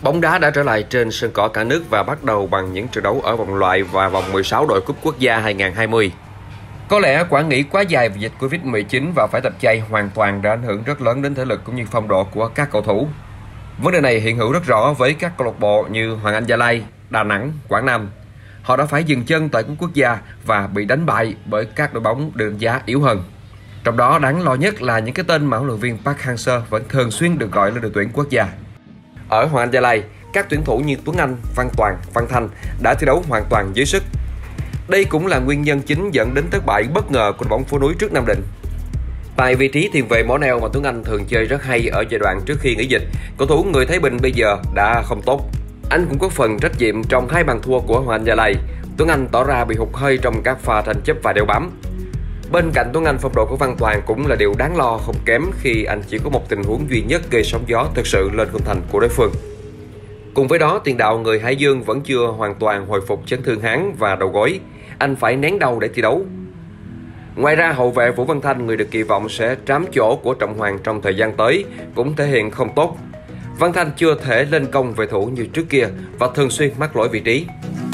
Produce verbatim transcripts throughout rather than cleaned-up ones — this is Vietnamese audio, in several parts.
Bóng đá đã trở lại trên sân cỏ cả nước và bắt đầu bằng những trận đấu ở vòng loại và vòng mười sáu đội cúp quốc gia hai không hai không. Có lẽ quãng nghỉ quá dài vì dịch Covid mười chín và phải tập chay hoàn toàn đã ảnh hưởng rất lớn đến thể lực cũng như phong độ của các cầu thủ. Vấn đề này hiện hữu rất rõ với các câu lạc bộ như Hoàng Anh Gia Lai, Đà Nẵng, Quảng Nam. Họ đã phải dừng chân tại cúp quốc gia và bị đánh bại bởi các đội bóng được đánh giá yếu hơn. Trong đó đáng lo nhất là những cái tên mà huấn luyện viên Park Hang-seo vẫn thường xuyên được gọi lên đội tuyển quốc gia. Ở Hoàng Anh Gia Lai, các tuyển thủ như Tuấn Anh, Văn Toàn, Văn Thanh đã thi đấu hoàn toàn dưới sức. Đây cũng là nguyên nhân chính dẫn đến thất bại bất ngờ của đội bóng Phố Núi trước Nam Định. Tại vị trí tiền vệ mỏ neo mà Tuấn Anh thường chơi rất hay ở giai đoạn trước khi nghỉ dịch, cầu thủ người Thái Bình bây giờ đã không tốt. Anh cũng có phần trách nhiệm trong hai bàn thua của Hoàng Anh Gia Lai. Tuấn Anh tỏ ra bị hụt hơi trong các pha tranh chấp và đeo bám. Bên cạnh Tuấn Anh, phong độ của Văn Toàn cũng là điều đáng lo không kém khi anh chỉ có một tình huống duy nhất gây sóng gió thực sự lên khung thành của đối phương. Cùng với đó, tiền đạo người Hải Dương vẫn chưa hoàn toàn hồi phục chấn thương háng và đầu gối. Anh phải nén đau để thi đấu. Ngoài ra, hậu vệ Vũ Văn Thanh, người được kỳ vọng sẽ trám chỗ của Trọng Hoàng trong thời gian tới, cũng thể hiện không tốt. Văn Thanh chưa thể lên công về thủ như trước kia và thường xuyên mắc lỗi vị trí.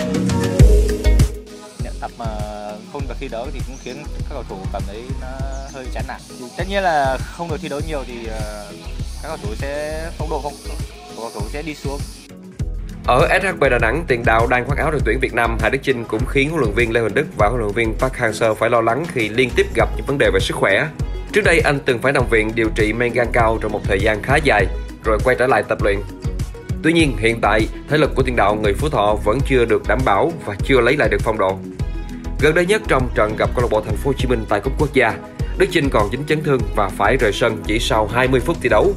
Tập mà không được thi đấu thì cũng khiến các cầu thủ cảm thấy nó hơi chán nản. Tất nhiên là không được thi đấu nhiều thì các cầu thủ sẽ phong độ không, cầu thủ sẽ đi xuống. Ở ét hát bê Đà Nẵng, tiền đạo đang khoác áo đội tuyển Việt Nam Hà Đức Chinh cũng khiến huấn luyện viên Lê Huỳnh Đức và huấn luyện viên Park Hang-seo phải lo lắng khi liên tiếp gặp những vấn đề về sức khỏe. Trước đây anh từng phải nằm viện điều trị men gan cao trong một thời gian khá dài rồi quay trở lại tập luyện. Tuy nhiên, hiện tại thể lực của tiền đạo người Phú Thọ vẫn chưa được đảm bảo và chưa lấy lại được phong độ. Gần đây nhất trong trận gặp câu lạc bộ Thành phố Hồ Chí Minh tại cúp quốc gia, Đức Chinh còn dính chấn thương và phải rời sân chỉ sau hai mươi phút thi đấu.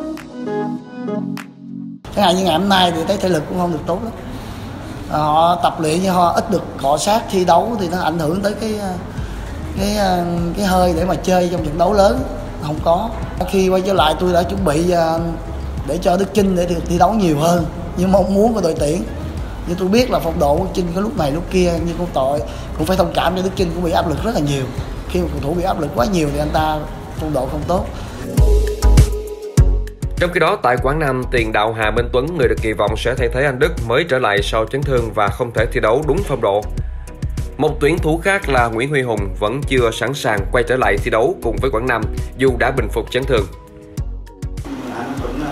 Chẳng hạn như ngày hôm nay thì thấy thể lực cũng không được tốt lắm. Họ tập luyện nhưng họ ít được cọ sát thi đấu thì nó ảnh hưởng tới cái cái cái hơi để mà chơi trong trận đấu lớn không có. Khi quay trở lại tôi đã chuẩn bị để cho Đức Chinh để thi đấu nhiều hơn như mong muốn của đội tuyển. Nhưng tôi biết là phong độ của Đức Chinh có lúc này lúc kia, nhưng cũng tội cũng phải thông cảm cho Đức Chinh cũng bị áp lực rất là nhiều. Khi một cầu thủ bị áp lực quá nhiều thì anh ta phong độ không tốt. Trong khi đó, tại Quảng Nam, tiền đạo Hà Minh Tuấn, người được kỳ vọng sẽ thay thế anh Đức, mới trở lại sau chấn thương và không thể thi đấu đúng phong độ. Một tuyển thủ khác là Nguyễn Huy Hùng vẫn chưa sẵn sàng quay trở lại thi đấu cùng với Quảng Nam dù đã bình phục chấn thương. Hà Minh Tuấn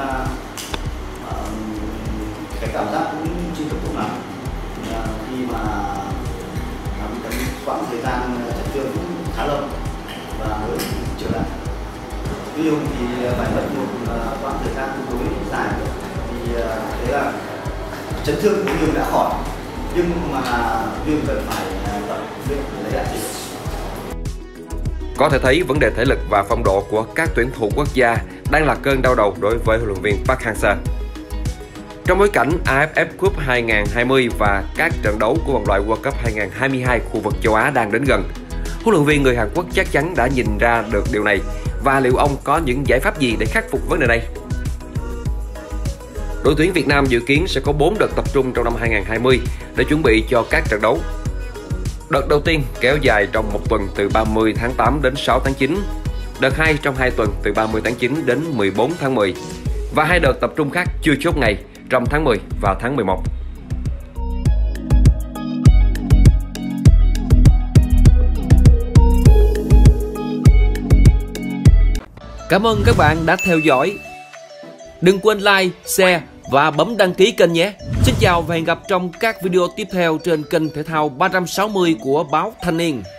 cái cảm giác cũng chưa được tốt lắm khi mà Tuấn quãng thời gian chấn thương cũng khá lâu và mới trở lại. Huy Hùng thì phải mất một quãng thời gian tương đối dài thì thế là chấn thương của Huy Hùng đã khỏi, nhưng mà Huy Hùng cần phải tập luyện để lấy lại thể lực. Có thể thấy vấn đề thể lực và phong độ của các tuyển thủ quốc gia đang là cơn đau đầu đối với huấn luyện viên Park Hang-seo. Trong bối cảnh a ép ép Cup hai không hai không và các trận đấu của vòng loại World Cup hai không hai hai khu vực châu Á đang đến gần, huấn luyện viên người Hàn Quốc chắc chắn đã nhìn ra được điều này. Và liệu ông có những giải pháp gì để khắc phục vấn đề này? Đội tuyển Việt Nam dự kiến sẽ có bốn đợt tập trung trong năm hai không hai không để chuẩn bị cho các trận đấu. Đợt đầu tiên kéo dài trong một tuần từ ba mươi tháng tám đến sáu tháng chín. Đợt hai trong hai tuần từ ba mươi tháng chín đến mười bốn tháng mười. Và hai đợt tập trung khác chưa chốt ngày trong tháng mười và tháng mười một. Cảm ơn các bạn đã theo dõi. Đừng quên like, share và bấm đăng ký kênh nhé. Xin chào và hẹn gặp trong các video tiếp theo trên kênh thể thao ba trăm sáu mươi của báo Thanh Niên.